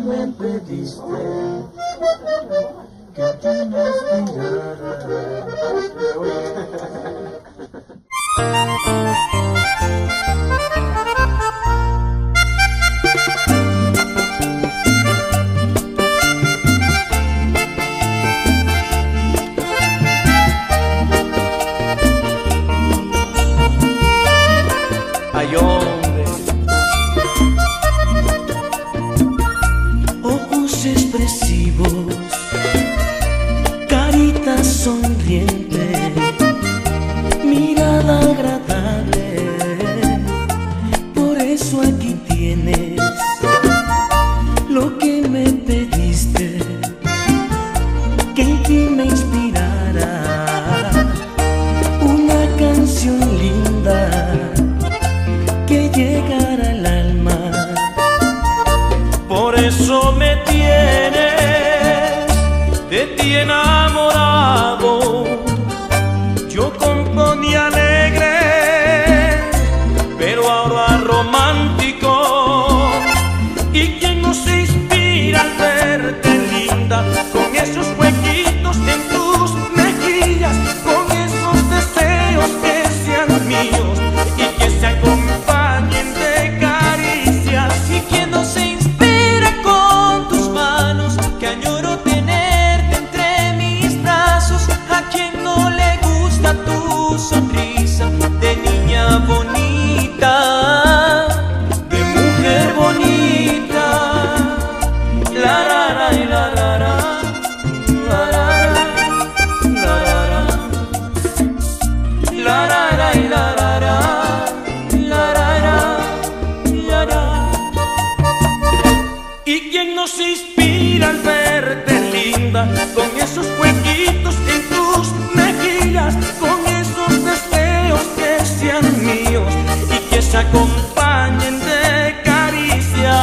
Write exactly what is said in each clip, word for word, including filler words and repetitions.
me pediste que a ti me inspirara. Ay, hombre, ojos expresivos, carita sonriente, mirada agradable. Por eso aquí tienes lo que me pediste, que en ti me inspirara una canción linda que llegara al alma. por eso me tienes de ti enamorado. Yo componía alegre, pero ahora romántico. ¿Y quién no se inspira al verte linda, con esos huequitos en tus mejillas, con esos deseos que sean míos y que se acompañen de caricias? ¿Y quién no se inspira con tus manos, que añoro tenerte entre mis brazos? ¿A quien no le gusta tu sonrisa de niña bonita, de mujer bonita? La la la y la la la, la la la, la la la y la la la, la la la, la la. ¿Y quién no se inspira al verte linda, con esos huequitos en tus mejillas, con esos deseos que sean míos y que se acompañen de caricias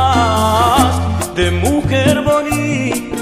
de mujer bonita?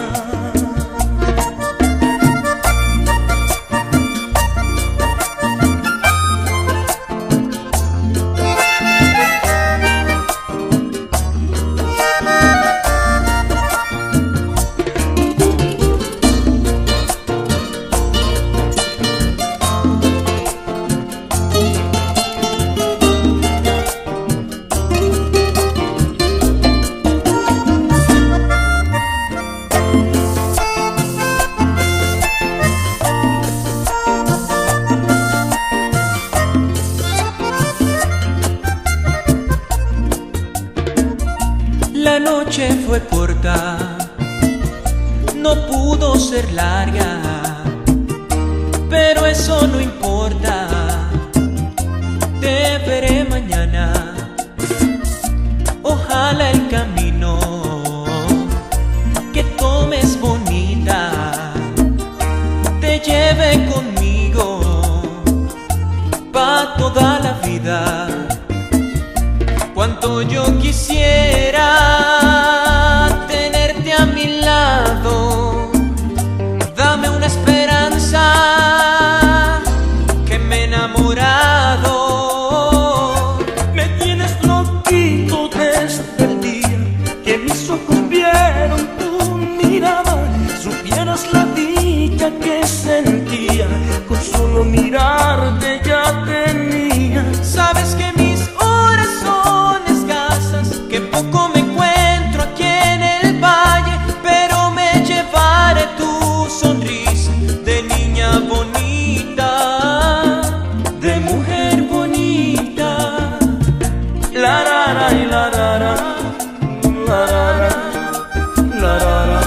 La noche fue corta, no pudo ser larga, pero eso no importa. Te veré mañana, ojalá el camino que tomes bonita te lleve conmigo pa' toda la vida. Cuánto yo quisiera tenerte a mi lado. Dame una esperanza, que me he enamorado. Me tienes loquito desde el día que mis ojos vieron tu mirada. Supieras la dicha que sentía con solo mirarte ya tenía. Sabes que mis horas son escasas, que poco me encuentro aquí en el valle, pero me llevaré tu sonrisa de niña bonita, de mujer bonita. La la la y la la la, la la la, la la la,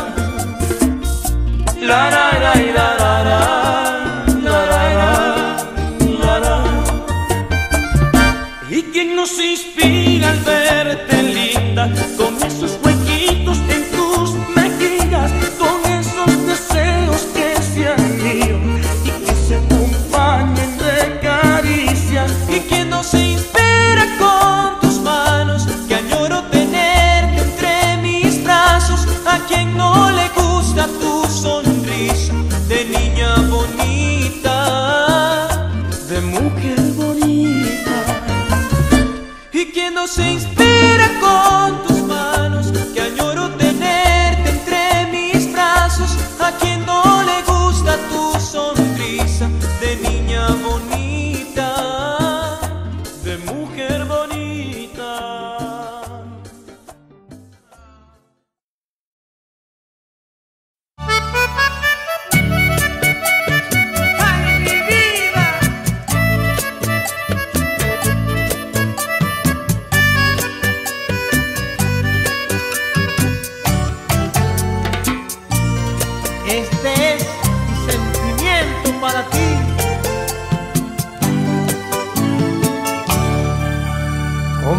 la la la y la la la, la la la, la la. ¿Y quién no se inspira al verte linda, con esos huequitos en tus mejillas, con esos deseos que sean míos y que se acompañen de caricias? ¿Y quién no se inspira con tus manos, que añoro tenerte entre mis brazos? ¿A quien no le gusta tu sonrisa de niña bonita, De mujer bonita. y quien no se inspira con tus manos, que añoro tenerte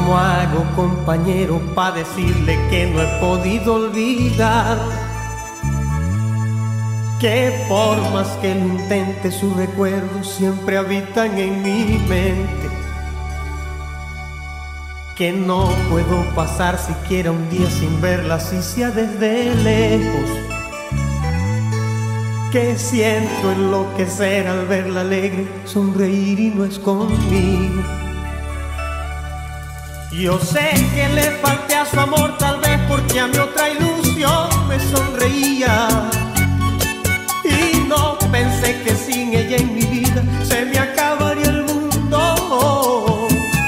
¿Cómo hago, compañero, pa' decirle que no he podido olvidar? Que por más que lo intente, sus recuerdos siempre habitan en mi mente. Que no puedo pasar siquiera un día sin verla, si sea desde lejos. Que siento enloquecer al verla alegre, sonreír y no es conmigo. Yo sé que le falté a su amor, tal vez porque a mi otra ilusión me sonreía. Y no pensé que sin ella en mi vida se me acabaría el mundo.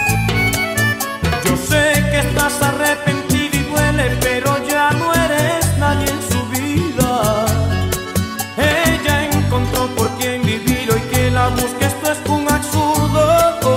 Yo sé que estás arrepentido y duele, pero ya no eres nadie en su vida. Ella encontró por quien vivir, hoy que la busque esto es un absurdo.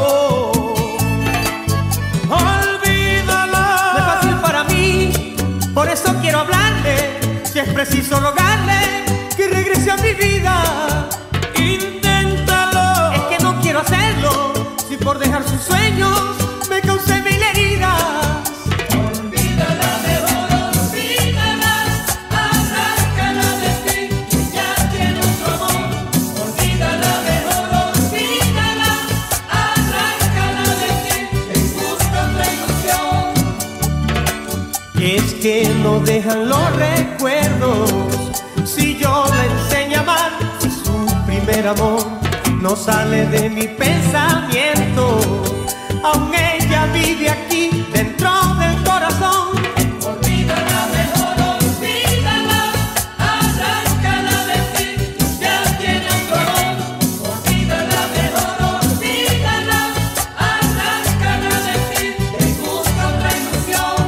Olvídala. No es fácil para mí, por eso quiero hablarle. Si es preciso rogarle que regrese a mi vida. Inténtalo. Es que no quiero hacerlo, si por dejar sus sueños me causé mil heridas. Olvídala, mejor olvídala, arráncala de ti, que ya tiene otro amor. Olvídala, mejor olvídala, arráncala de ti, que busca otra ilusión. Es que no dejan los recuerdos, si yo la enseño a amar, si su primer amor no sale de mi pensamiento. Aún ella vive aquí dentro del corazón. Olvídala, mejor olvídala, arráncala de ti, ya tiene otro amor. Olvídala, mejor olvídala, arráncala de ti, que busca otra ilusión.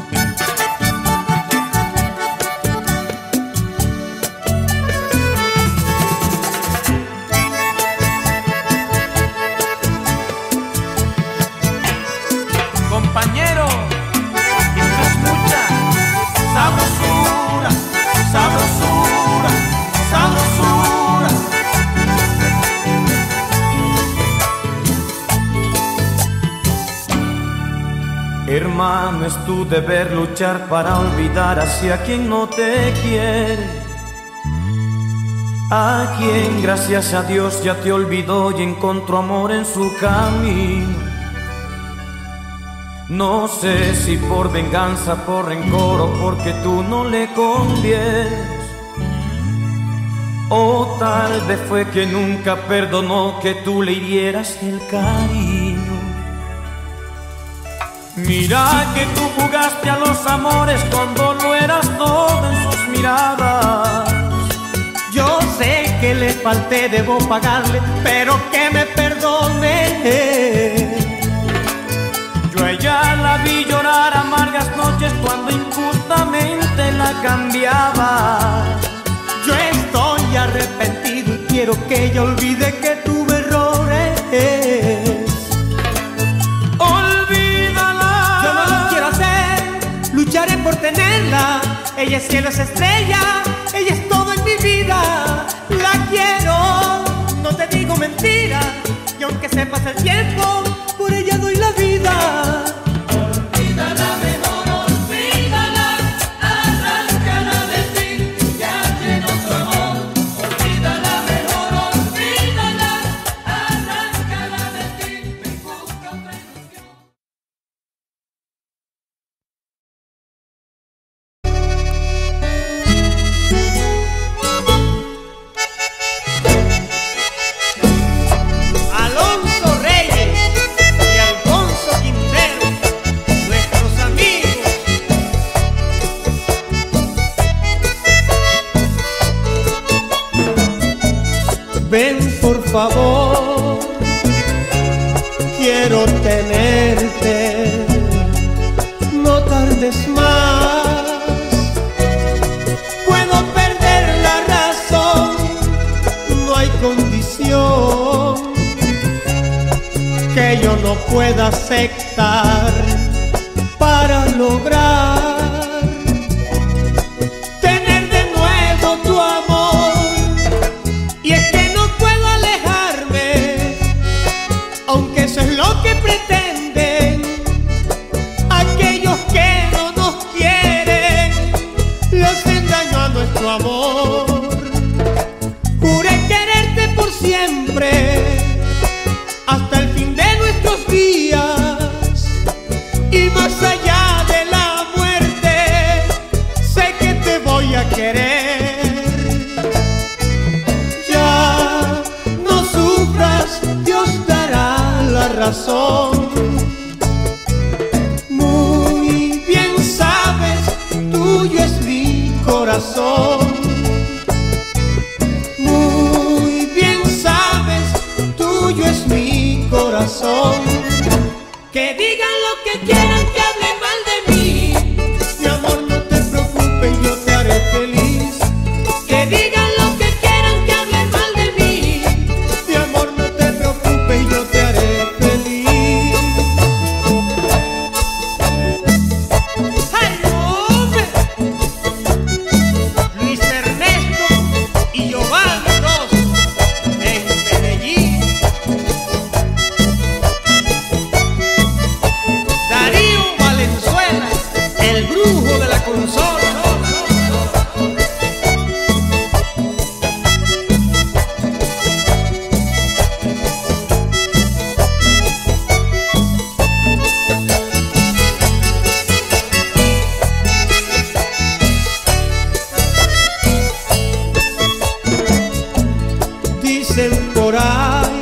Compañero, esto es mucha sabrosura, sabrosura, sabrosura. Hermano, es tu deber luchar para olvidar hacia quien no te quiere, a quien gracias a Dios ya te olvidó y encontró amor en su camino. No sé si por venganza, por rencor o porque tú no le convienes, o tal vez fue que nunca perdonó que tú le hirieras el cariño. Mira que tú jugaste a los amores cuando lo eras todo en sus miradas. Yo sé que le falté, debo pagarle, pero que me perdone. Yo a ella la vi llorar amargas noches cuando injustamente la cambiaba. Yo estoy arrepentido y quiero que ella olvide que tuve errores. Olvídala. Yo no lo quiero hacer, lucharé por tenerla. Ella es cielo, es estrella, ella es todo en mi vida. La quiero, no te digo mentira, y aunque se pase el tiempo, por ella doy la vida. Olvídala, mejor olvídala, arráncala de ti, ya tiene otro amor. Olvídala, mejor olvídala, arráncala de ti, me busca otra ilusión. Alonso Reyes y Alfonso Quintero, nuestros amigos. Ven por favor, quiero tenerte, no tardes más. Puedo perder la razón, no hay condición que yo no pueda aceptar para lograr tener de nuevo tu amor. Y es que no puedo alejarme, aunque eso es lo que pretenden. corazón. Muy bien sabes, tuyo es mi corazón. Muy bien sabes, tuyo es mi corazón. Que digan lo que quieran, que hablen mal de mí. Mi amor, no te preocupes, yo te haré feliz. Que digan lo que quieran, que hablen mal de mí. Mi amor, no te preocupes, yo te haré feliz. ¡Ay, hombre! Luis Ernesto y Giovanni dos en Medellín. Darío Valenzuela, el brujo de la consola. Dicen por ahí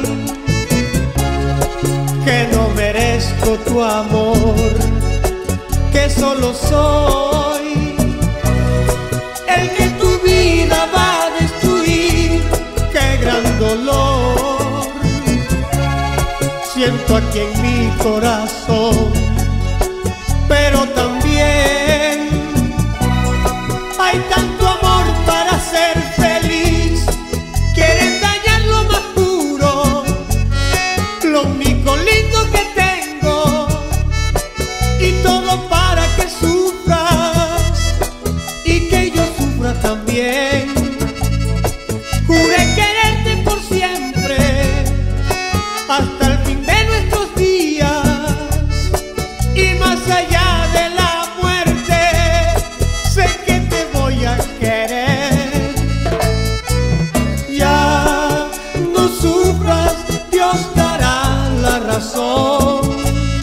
que no merezco tu amor, que solo soy el que tu vida va a destruir. Qué gran dolor siento aquí en mi corazón, pero también hay tanto amor para ser feliz. Quieren dañar lo más puro, lo único lindo que tengo, y todo para que sufras y que yo sufra también. Juré quererte por siempre hasta el fin de nuestros días, y más allá de la muerte sé que te voy a querer. Ya no sufras, Dios dará la razón.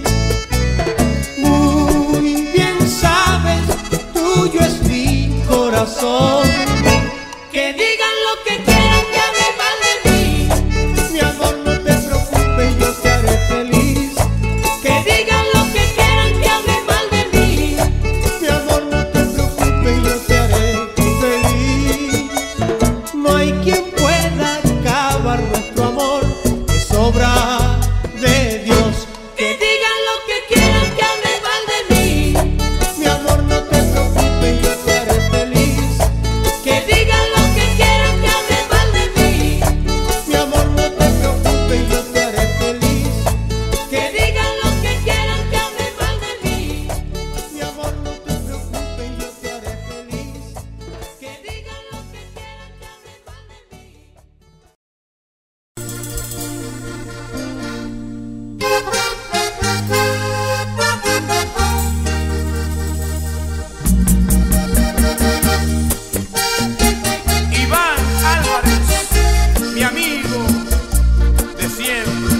Muy bien sabes, tuyo es mi corazón. Que digan lo que quieran, que hablen mal de mí. Mi amor, no te preocupes, yo te haré feliz. Que digan lo que quieran, que hablen mal de mí. Mi amor, no te preocupes, yo te haré feliz. No hay quien pueda acabar nuestro amor, es obra de Dios. Que digan lo que quieran, que hablen mal de mí. Mi amor, no te preocupes, yo te haré feliz. Que digan lo que quieran, que hablen mal de mí. Mi amor, no te preocupes, yo te haré feliz. Que digan lo que quieran, que hablen mal de mí. Mi amor, no te preocupes, yo te haré feliz. Que digan lo que quieran, que hablen mal de mí. Iván Álvarez, mi amigo de siempre.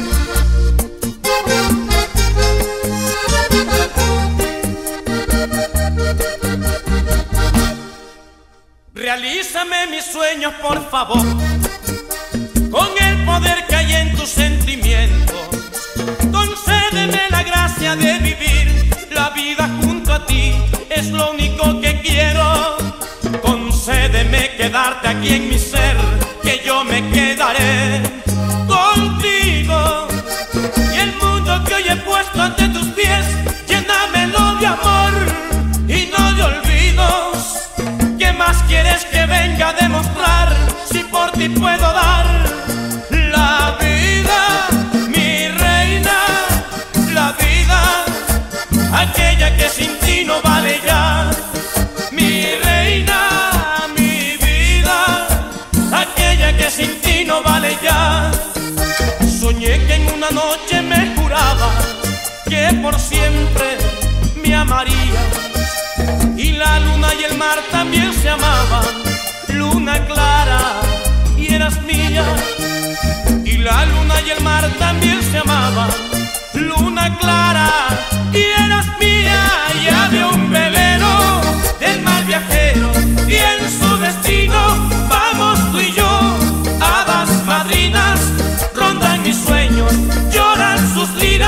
Realízame mis sueños, por favor, con el poder que hay en tus sentimientos. Concédeme la gracia de vivir la vida junto a ti, es lo único que quiero. Concédeme quedarte aquí en mi ser, que yo me quedaré contigo. Y el mundo que hoy he puesto ante tus pies, llénamelo de amor y no de olvidos. ¿Qué más quieres que venga a demostrar si por ti puedo dar la vida, mi reina, la vida, aquella que sin ti no vale ya? Mi reina, mi vida, aquella que sin ti no vale ya. Soñé que en una noche me juraba que por siempre me amarías, y la luna y el mar también se amaban. Luna clara y eras mía, y la luna y el mar también se amaban. Luna clara y eras mía, y había un velero del mar viajero, y en su destino vamos tú y yo. Hadas madrinas rondan mis sueños, lloran sus liras.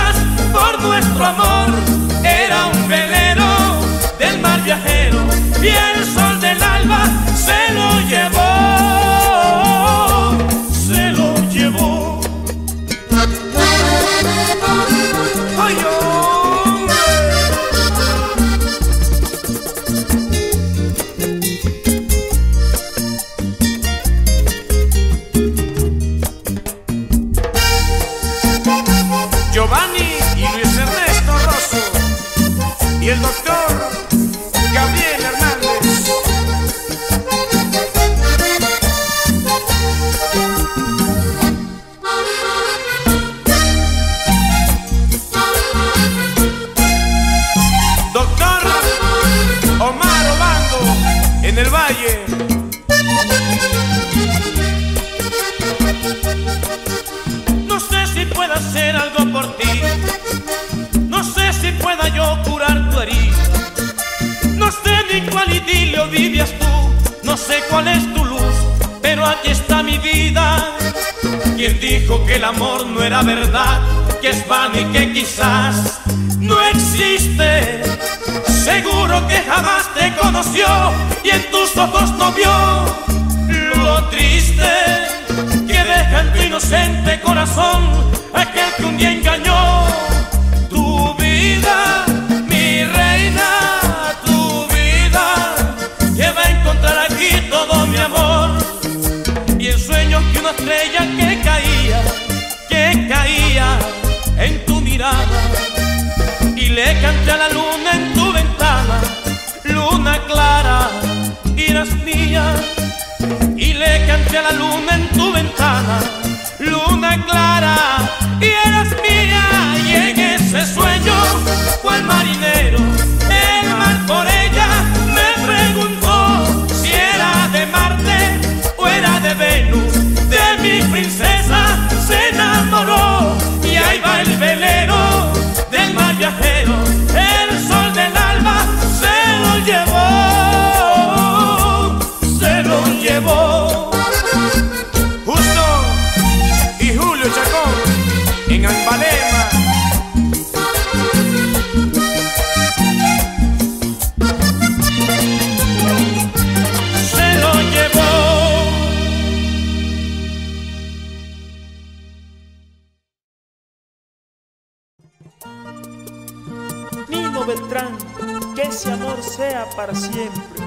algo por ti. No sé si pueda yo curar tu herida, no sé ni cuál idilio vivías tú, no sé cuál es tu luz, pero aquí está mi vida. Quien dijo que el amor no era verdad, que es vano y que quizás no existe? Seguro que jamás te conoció y en tus ojos no vio lo triste que deja en tu inocente corazón aquel que un día engañó tu vida, mi reina, tu vida, que va a encontrar aquí todo mi amor. Y en sueños que una estrella que caía, que caía en tu mirada, y le canté a la luna en tu ventana, luna clara, eras mía. Y le canté a la luna en tu ventana, luna clara, y eras mía. Y en ese sueño, cual marinero, el mar por ella me preguntó si era de Marte o era de Venus. De mi princesa se enamoró, y ahí va el velero del mar viajero, el sol del alba se lo llevó, se lo llevó. Justo y Julio Chacón en Ambalema. Se lo llevó. Nino Beltrán, que ese amor sea para siempre.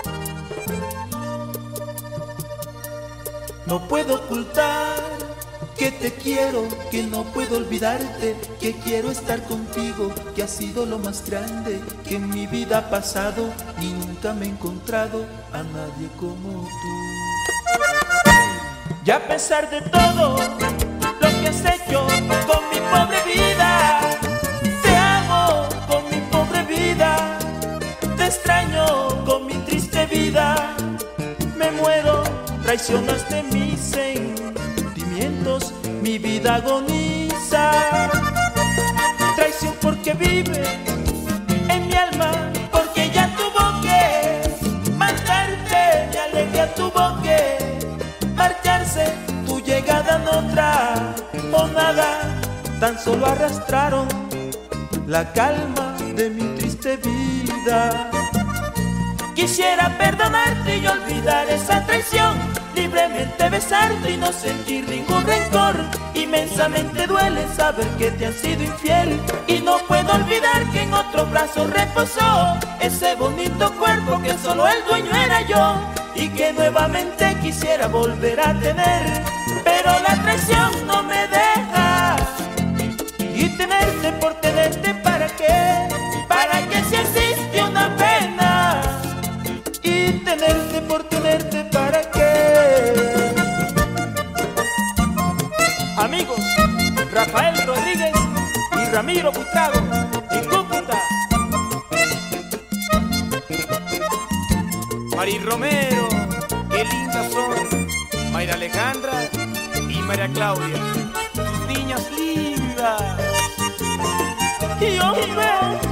No puedo ocultar que te quiero, que no puedo olvidarte, que quiero estar contigo, que has sido lo más grande que en mi vida ha pasado, y nunca me he encontrado a nadie como tú. Y a pesar de todo lo que has hecho con mi pobre vida, te amo con mi pobre vida, te extraño con mi triste vida, me muero, traicionaste mis sentimientos, mi vida agoniza. Traición porque vive en mi alma, porque ya tuvo que matarte, mi alegría tuvo que marcharse, tu llegada no trajo nada, tan solo arrastraron la calma de mi triste vida. Quisiera perdonarte y olvidar esa traición, libremente besarte y no sentir ningún rencor. Inmensamente duele saber que te han sido infiel, y no puedo olvidar que en otro brazo reposó ese bonito cuerpo que solo el dueño era yo, y que nuevamente quisiera volver a tener, pero la traición no me deja. Y tenerte por tenerte, ¿para qué? ¿Para qué si existe una pena? Y tenerte por tenerte, ¿para qué? Amigos, Rafael Rodríguez y Ramiro Buitrago en Cúcuta. Mari Romero, qué lindas son Mayra Alejandra y María Claudia, tus niñas lindas. Y hombre,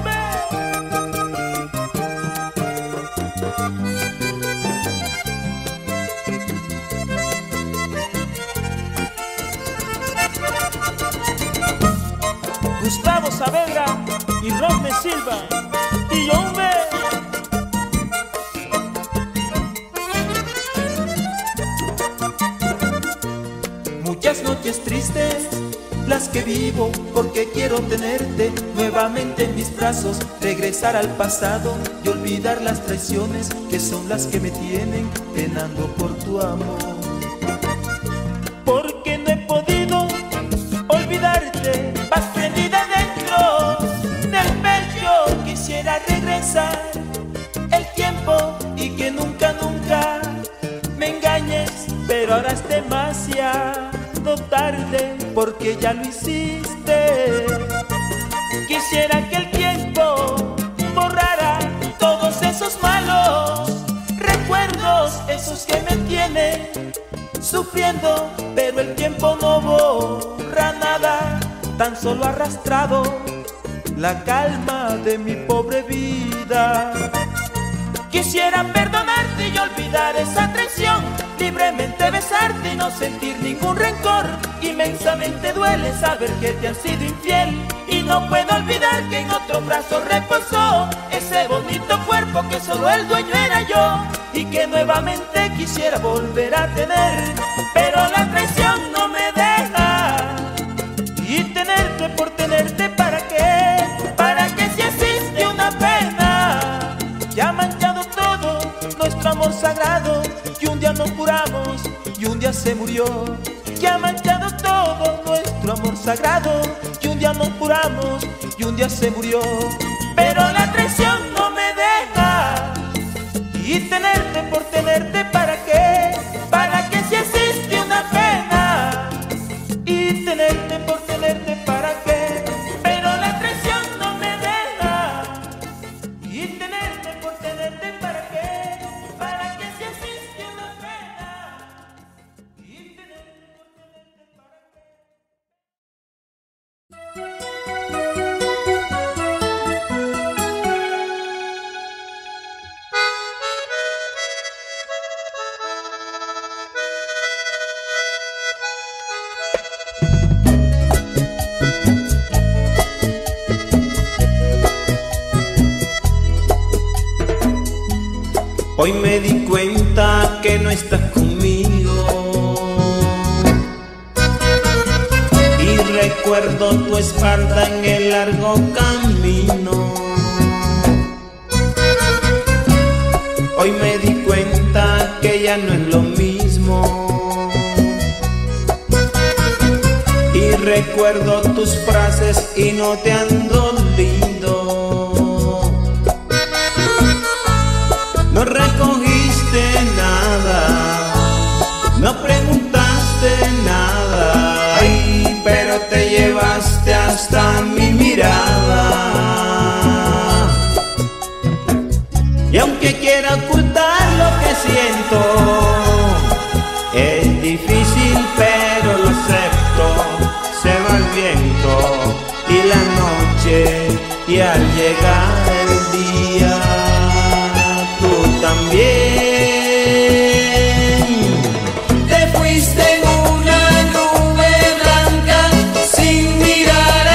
Gustavo Saavedra y Rodney Silva. Y hombre, muchas noches tristes las que vivo, porque quiero tenerte nuevamente en mis brazos, regresar al pasado y olvidar las traiciones que son las que me tienen penando por tu amor. Porque no he podido olvidarte, vas prendida dentro del pecho. Quisiera regresar el tiempo y que nunca, nunca me engañes, pero ahora es demasiado tarde, porque ya lo hiciste. Quisiera que el tiempo borrara todos esos malos recuerdos, esos que me tienen sufriendo, pero el tiempo no borra nada. tan solo arrastrado la calma de mi pobre vida. Quisiera perdonarte y olvidar esa traición, libremente besarte y no sentir ningún rencor. Inmensamente duele saber que te han sido infiel, y no puedo olvidar que en otro brazo reposó ese bonito cuerpo que solo el dueño era yo, y que nuevamente quisiera volver a tener, pero la traición no me deja. Y tenerte por tenerte, ¿para qué? ¿Para qué si existe una pena que ha manchado todo nuestro amor sagrado? Y un día nos juramos y un día se murió, que ha manchado todo nuestro amor sagrado. Y un día nos juramos y un día se murió, pero la traición no me deja. Y tenerte por tenerte, ¿para qué? ¿Para qué si existe una pena? Y tenerte por tenerte, ¿para qué? Pero la traición no me deja. Y tenerte por tenerte, ¿para qué? ¿Para qué si existe una pena? Y tenerte por tenerte, ¿para qué? Hoy me di cuenta que no estás conmigo y recuerdo tu espalda en el largo camino. Hoy me di cuenta que ya no es lo mismo y recuerdo tus frases y no te han dolido. No recogiste nada, no preguntaste nada, ay, pero te llevaste hasta mi mirada. Y aunque quiera ocultar lo que siento, es difícil pero lo acepto. Se va el viento y la noche, y al llegar el día también te fuiste en una nube blanca sin mirar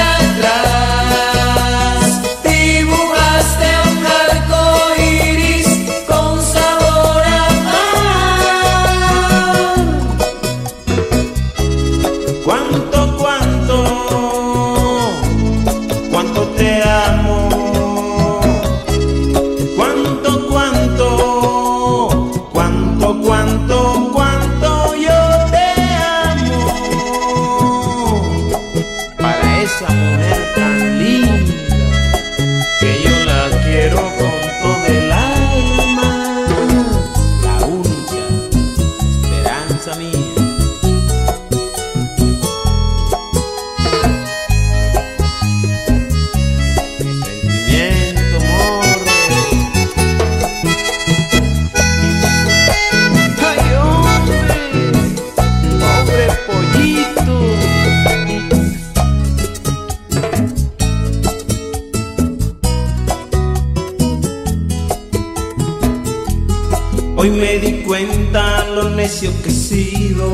atrás. Dibujaste un arco iris con sabor a mar. Cuánto, cuánto, cuánto te amo. Cuánto, cuánto, cuánto yo te amo. Para esa mujer tan linda, que yo la quiero con todo el alma, la única esperanza mía. Sentimiento, amor. Hoy me di cuenta lo necio que he sido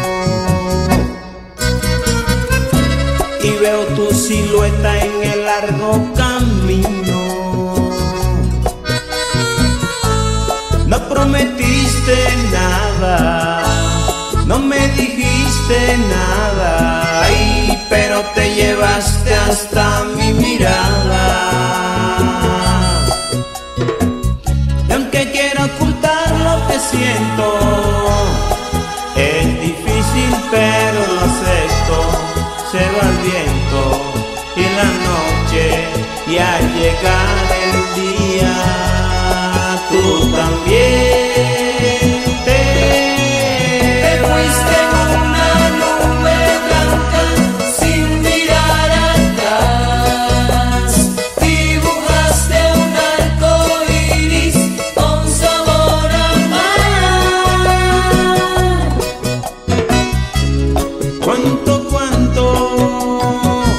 y veo tu silueta en el largo camino. No prometiste nada, no me dijiste nada, ay, pero te llevaste hasta mi mirada. Y aunque quiero ocultar lo que siento, es difícil pero lo acepto. Se va el viento y la noche, y al llegar el día tú también te, te fuiste en una nube blanca sin mirar atrás. Dibujaste un arco iris con sabor a mar. Cuánto, cuánto,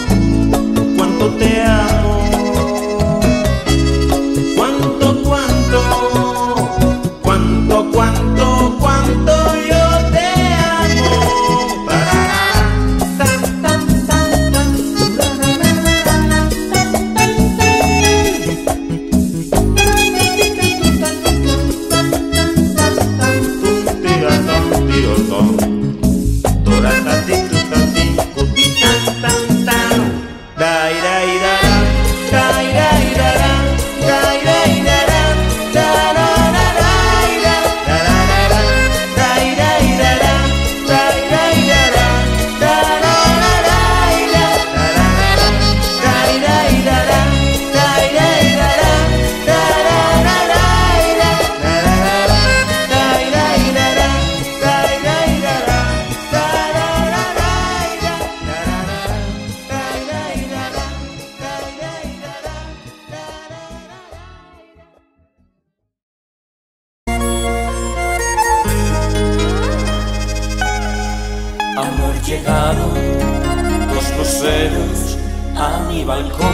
llegaron dos luceros a mi balcón,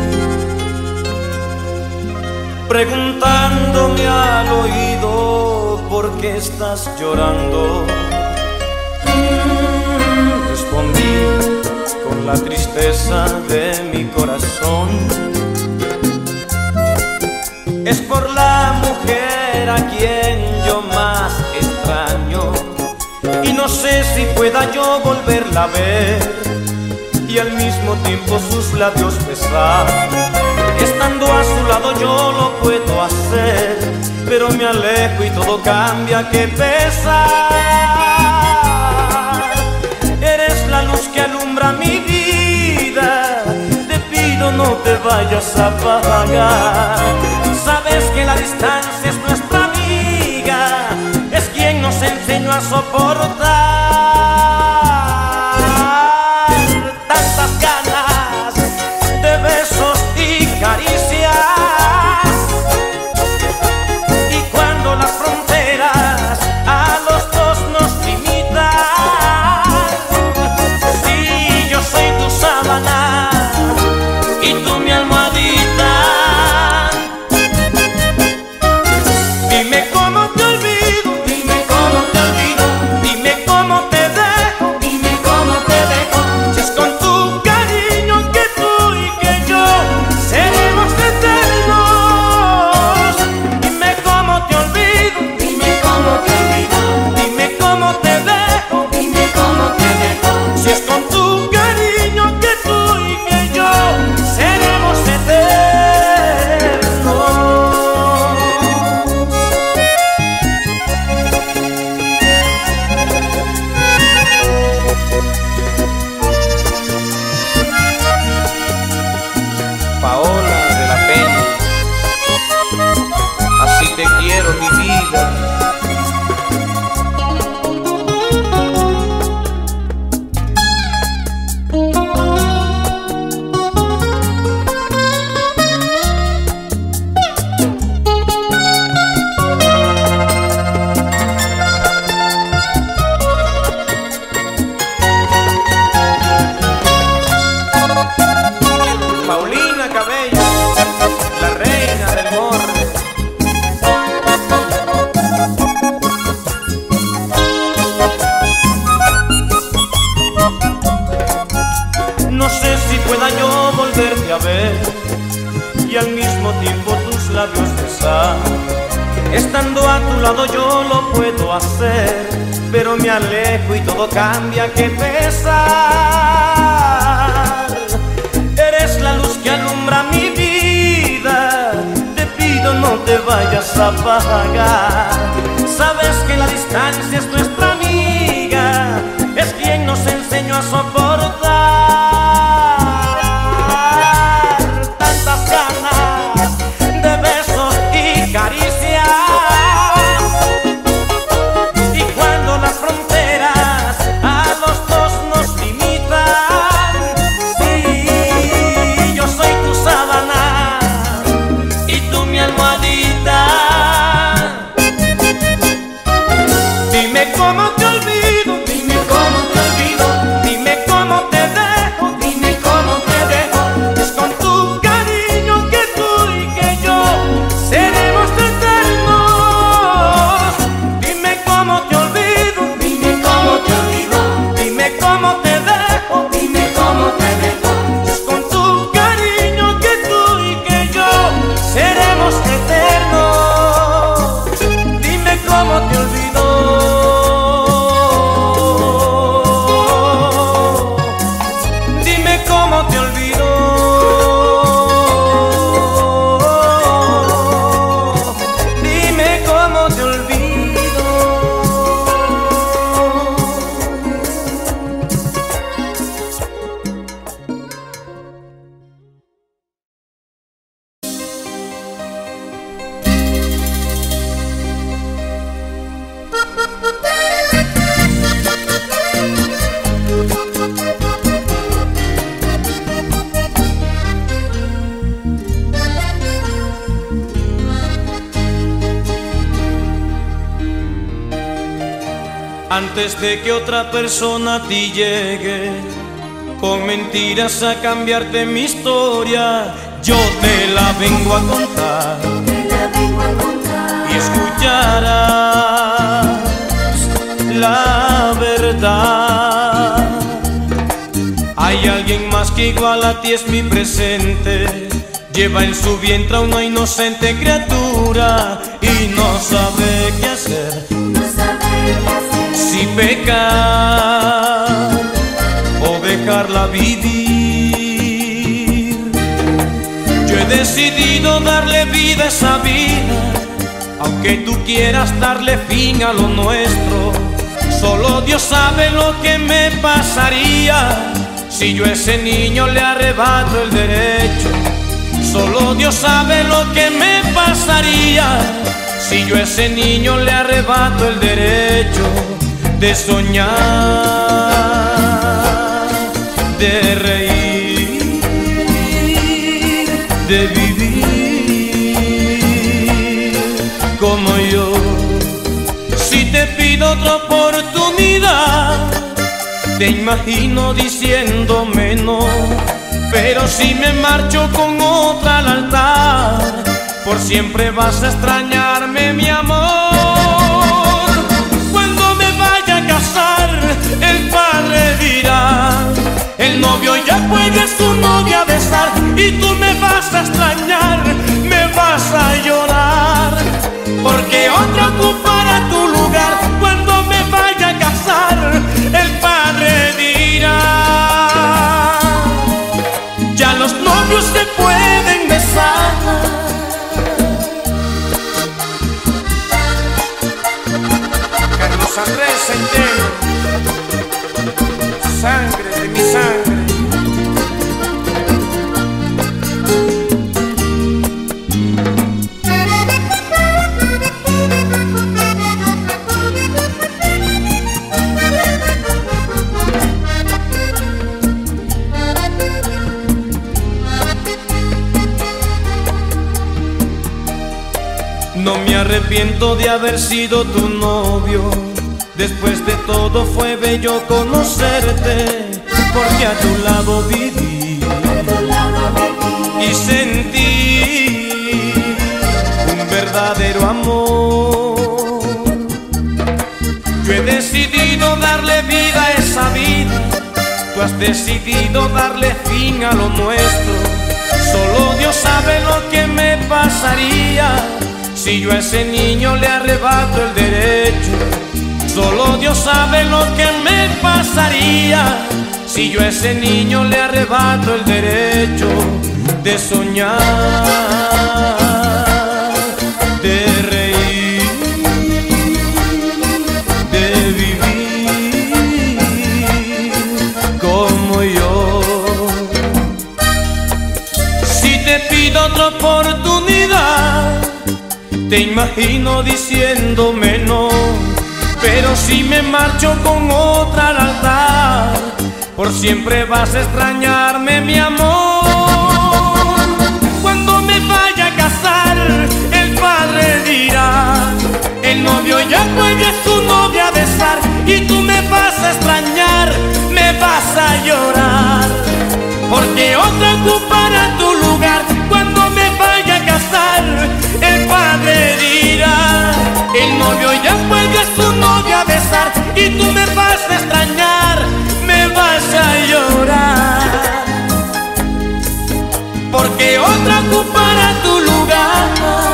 preguntándome al oído por qué estás llorando. Mm, respondí con la tristeza de mi corazón: es por la mujer a quien yo más extraño, y no sé si pueda yo volverla a ver y al mismo tiempo sus labios besar. Estando a su lado yo lo puedo hacer, pero me alejo y todo cambia, qué pesar. Eres la luz que alumbra mi vida, te pido no te vayas a apagar. Sabes que la distancia es nuestra amiga, es quien nos enseñó a soportar tantas ganas de besos y caricias. Y cuando las fronteras a los dos nos limitan, si yo soy tu sábana y tú mi almohadita, dime cómo te olvido, dime cómo te olvido, dime cómo te dejo, dime cómo te dejo. Si es con tu cariño que tú y que yo seremos eternos. Dime cómo te olvido, dime cómo te olvido, dime cómo te dejo, dime cómo te dejo. Si es con tu cariño que tú y que yo seremos eternos. Paola de la Peña, así te quiero mi vida. Paulina Cabello, la reina del morre. No sé si pueda yo volverte a ver y al mismo tiempo tus labios besar. Estando a tu lado yo lo puedo hacer, pero me alejo y todo cambia, qué pesar. Eres la luz que alumbra mi vida, te pido no te vayas a apagar. Sabes que la distancia es nuestra amiga, es quien nos enseñó a soportar tantas ganas de besos y caricias. Y cuando las fronteras a los dos nos limitan, sí, yo soy tu sábana y tú mi almohadita. Dime cómo te olvido, dime cómo te olvido, dime cómo antes de que otra persona a ti llegue con mentiras a cambiarte mi historia. Yo te la vengo a contar, te la vengo a contar, y escucharás la verdad. Hay alguien más que igual a ti es mi presente, lleva en su vientre a una inocente criatura y no sabe qué hacer, no sabe qué hacer, si pecar o dejarla vivir. Yo he decidido darle vida a esa vida, aunque tú quieras darle fin a lo nuestro. Solo Dios sabe lo que me pasaría si yo a ese niño le arrebato el derecho. Solo Dios sabe lo que me pasaría si yo a ese niño le arrebato el derecho de soñar, de reír, de vivir como yo. Si te pido otra oportunidad, te imagino diciéndome no, pero si me marcho con otra al altar, por siempre vas a extrañarme, mi amor. Cuando me vaya a casar, el padre dirá: el novio ya puede a su novia besar, y tú me vas a extrañar, me vas a llorar, porque otra ocupará tu lugar. Cuando me vaya a casar, el padre dirá: ya los novios se pueden besar. Carlos Andrés Centeno, sangre de mi sangre. No me arrepiento de haber sido tu novio, después de todo fue bello conocerte, porque a tu lado viví y sentí un verdadero amor. Yo he decidido darle vida a esa vida, tú has decidido darle fin a lo nuestro. Solo Dios sabe lo que me pasaría si yo a ese niño le arrebato el derecho. Solo Dios sabe lo que me pasaría si yo a ese niño le arrebato el derecho de soñar, de reír, de vivir como yo. Si te pido otra oportunidad, te imagino diciéndome no, pero si me marcho con otra al altar, por siempre vas a extrañarme, mi amor. Cuando me vaya a casar, el padre dirá: el novio ya puede a su novia besar, y tú me vas a extrañar, me vas a llorar, porque otra ocupará tu lugar. Cuando me vaya a casar, el padre dirá: el novio ya puede a su novia besar, y tú me vas a extrañar, me vas a llorar, porque otra ocupará tu lugar.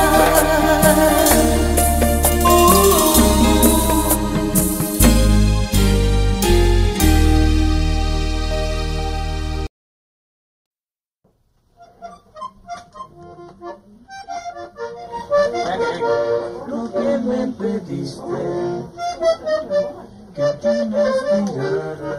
Lo que me pediste, que tú me inspiraras.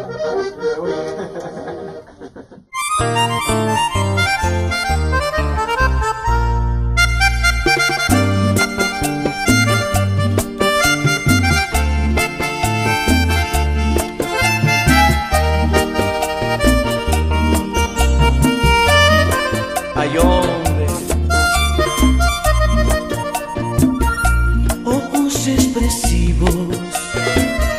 Ay, hombre, ojos expresivos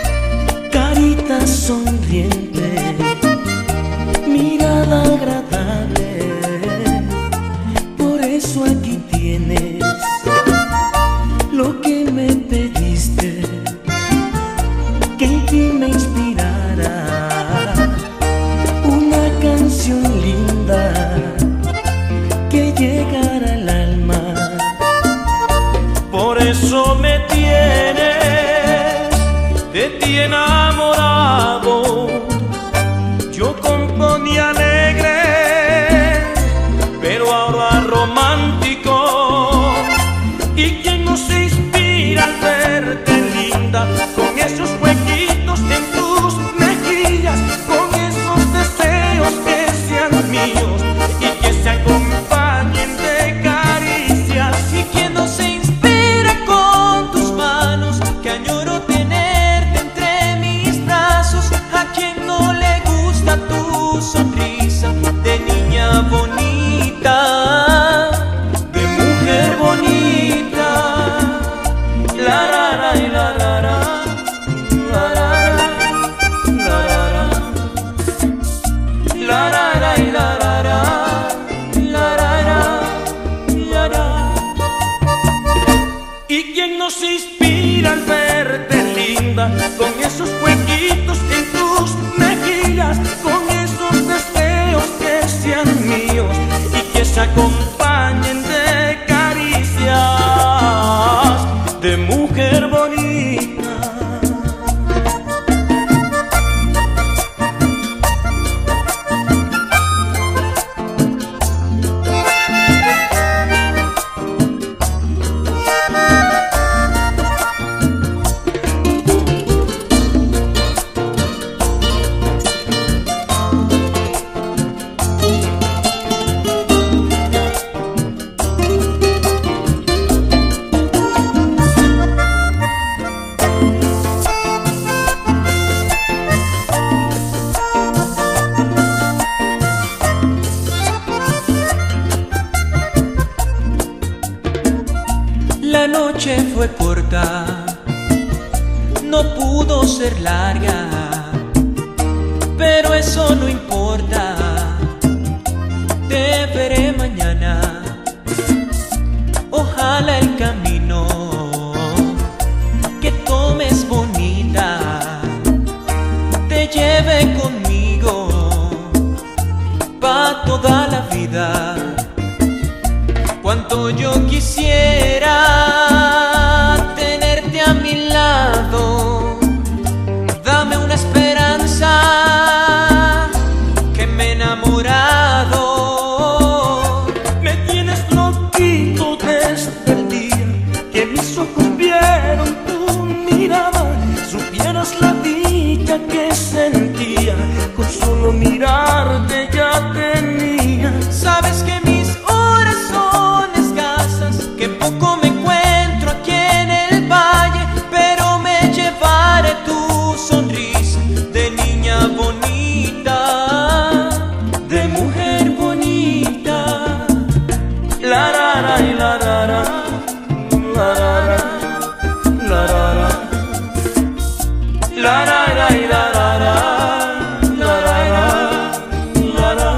míos y que se acompañen de caricias. Y quien no se inspira con tus manos, que añoro tenerte entre mis brazos. A quien no le gusta tu sonrisa de niña bonita, De mujer bonita, la la la y la la la, la la la, la la la, la la la y la la la, la la la, la la. Y quien nos inspira al verte linda, con esos huequitos en tus mejillas, con esos deseos que sean míos y que se acompañen de caricias de mujer bonita. la noche fue corta, no pudo ser larga, pero eso no importa. Te veré mañana, ojalá el camino que tomes bonita te lleve conmigo pa' toda la vida. Cuánto yo quisiera tenerte a mi lado, dame una esperanza que me he enamorado. Me tienes loquito desde el día que mis ojos vieron tu mirada. Supieras la dicha que sentía con solo mirarte ya tenía. Sabes que mis horas son escasas, que poco me encuentro aquí en el valle, pero me llevaré tu sonrisa de niña bonita, De mujer bonita, la la la y la la la, la la la, la la la, la la la y la la la, la la la, la la.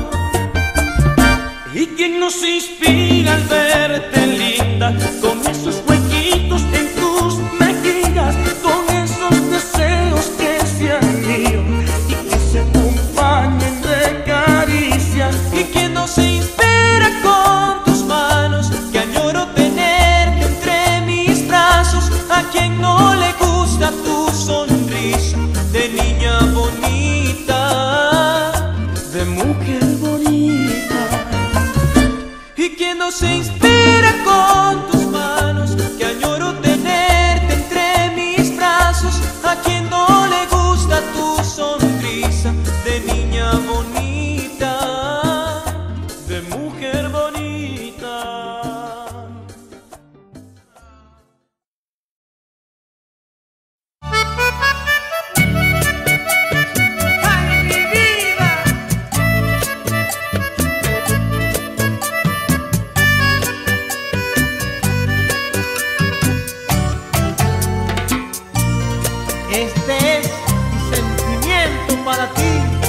Y quien nos inspira al verte linda, con esos huequitos en tus mejillas, con esos deseos que sean míos y que se acompañen de caricias. y quien no se inspira con tus manos, que añoro tenerte entre mis brazos. A quien no le gusta tu sonrisa de niña bonita, De mujer bonita, y quien no se inspira con tus manos, que añoro tenerte entre mis brazos. A quien no le gusta tu sonrisa de niña bonita, de mujer bonita. ¡Ay, mi vida! Este es mi sentimiento para ti.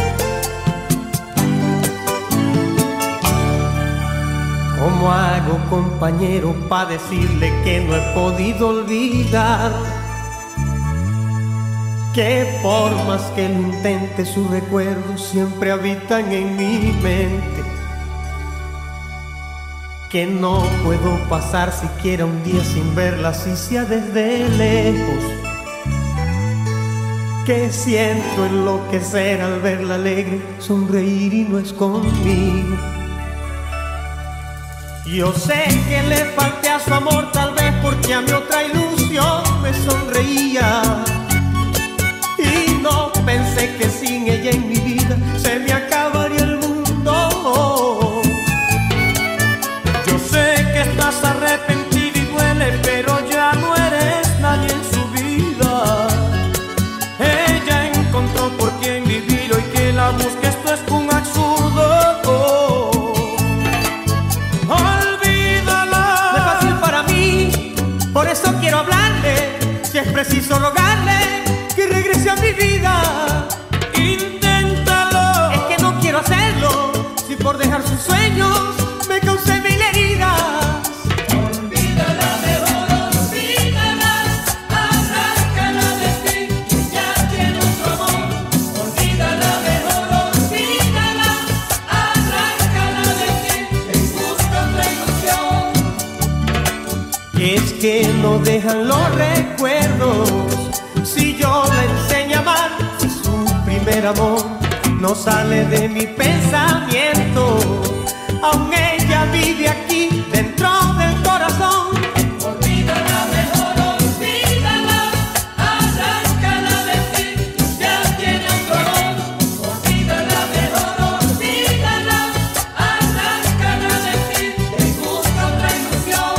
¿Cómo hago, compañero, para decirle que no he podido olvidar? Que por más que lo intente, sus recuerdos siempre habitan en mi mente. Que no puedo pasar siquiera un día sin verla, si sea desde lejos. Que siento enloquecer al verla alegre, sonreír y no es conmigo. Yo sé que le falté a su amor, tal vez porque a mi otra ilusión me sonreía. Y no pensé que sin ella en mi vida se me acabaría el mundo. preciso rogarle que regrese a mi vida. Inténtalo. Es que no quiero hacerlo, si por dejar sus sueños me causé mil heridas. Olvídala, mejor olvídala, arráncala de ti, que ya tiene otro amor. Olvídala, mejor olvídala, arráncala de ti, en busca otra ilusión. Es que no dejan los recuerdos, si yo la enseño a amar, si su primer amor no sale de mi pensamiento, aún ella vive aquí dentro del corazón. Olvídala, mejor olvídala, arráncala de ti, ya tiene otro amor. Olvídala, mejor olvídala, arráncala de ti, en busca otra ilusión.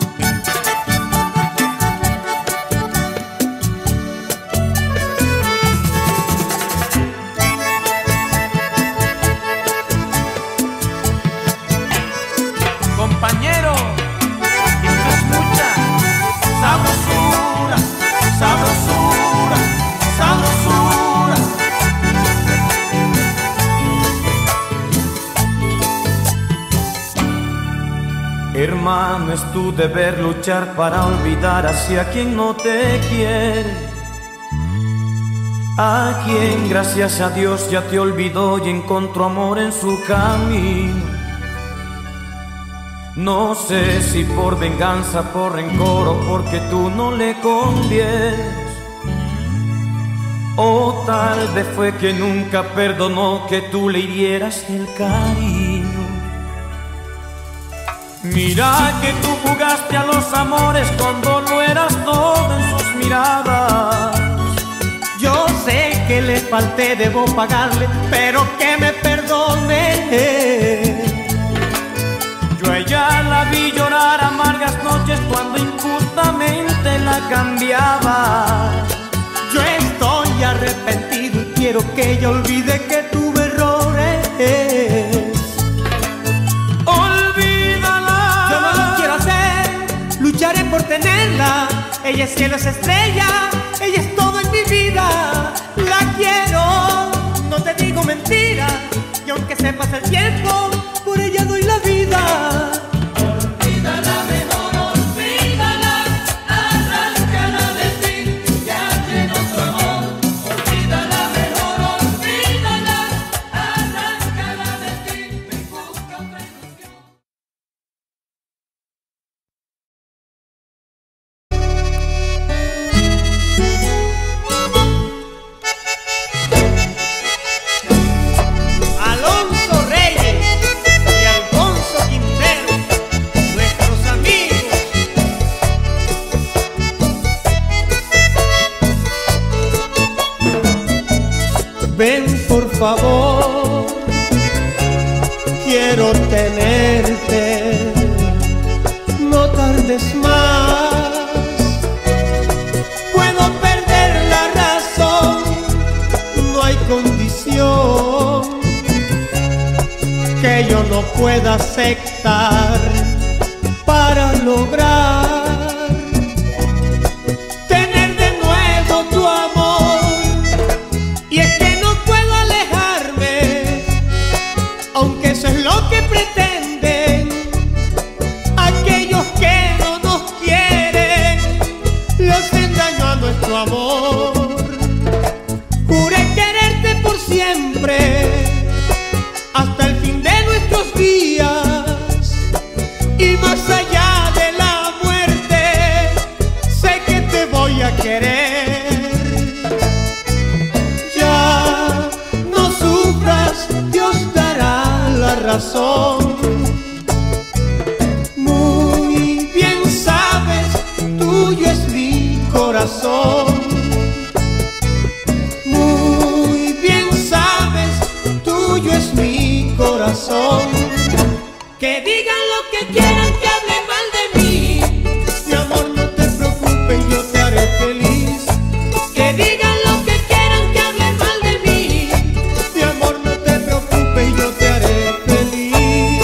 Compañero, esto es mucha sabrosura, sabrosura, sabrosura. Hermano, es tu deber luchar para olvidar hacia quien no te quiere, a quien gracias a Dios ya te olvidó y encontró amor en su camino. No sé si por venganza, por rencor o porque tú no le convienes, o tal vez fue que nunca perdonó que tú le hirieras el cariño. Mira que tú jugaste a los amores cuando lo eras todo en sus miradas. Yo sé que le falté, debo pagarle, pero que me perdone. Yo a ella la vi llorar amargas noches cuando injustamente la cambiaba. Yo estoy arrepentido y quiero que ella olvide que tuve errores. Olvídala. Yo no lo quiero hacer, lucharé por tenerla. Ella es cielo, es estrella, ella es todo en mi vida. La quiero, no te digo mentira, y aunque se pase el tiempo, por ella doy la vida. Olvídala, mejor olvídala, arráncala de ti, ya tiene otro amor. Olvídala, mejor olvídala, arráncala de ti, me busca otra ilusión. Alonso Reyes y Alfonso Quintero, nuestros amigos. Ven por favor, quiero tenerte, no tardes más. Puedo perder la razón, no hay condición que yo no pueda aceptar para lograr tener de nuevo tu amor. Y es que no puedo alejarme, aunque eso es lo que pretenden aquellos que no nos quieren, le hacen daño a nuestro amor. Juré quererte por siempre, hasta el fin de nuestros días, y más allá de la muerte, sé que te voy a querer. Ya no sufras, Dios dará la razón. Muy bien sabes, tuyo es mi corazón. Muy bien sabes, tuyo es mi corazón. Que digan lo que quieran, que hablen mal de mí. Mi amor, no te preocupes, yo te haré feliz. Que digan lo que quieran, que hablen mal de mí. Mi amor, no te preocupes, yo te haré feliz.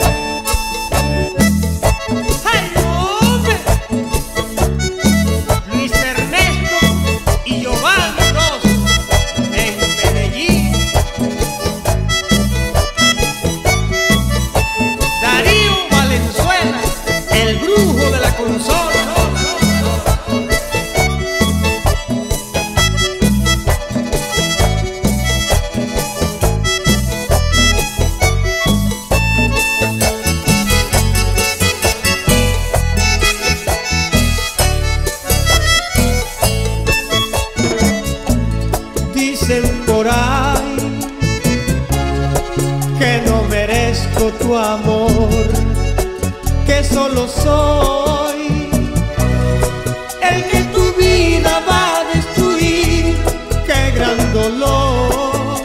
¡Ay, hombre! tu amor, que solo soy el que tu vida va a destruir. Qué gran dolor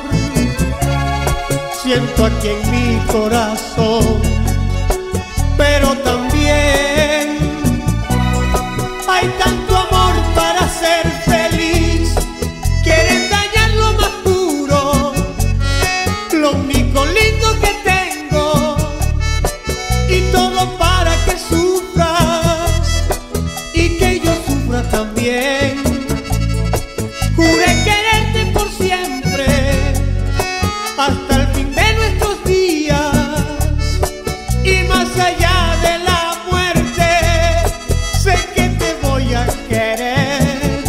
siento aquí en mi corazón, pero también hay tanto amor para ser feliz. Quieren dañar lo más puro, lo único lindo que tengo, y todo para que sufras y que yo sufra también. Juré quererte por siempre hasta el fin de nuestros días, y más allá de la muerte sé que te voy a querer.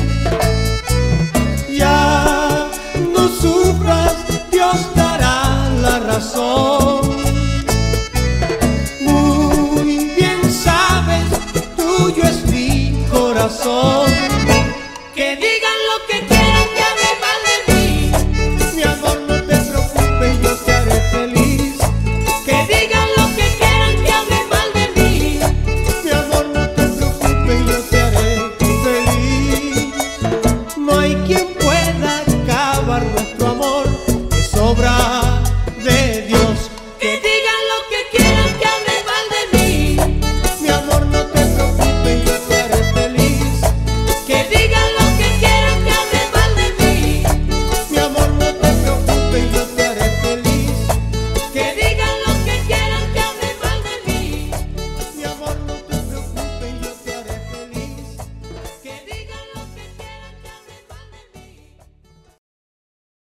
Ya no sufras, Dios dará la razón.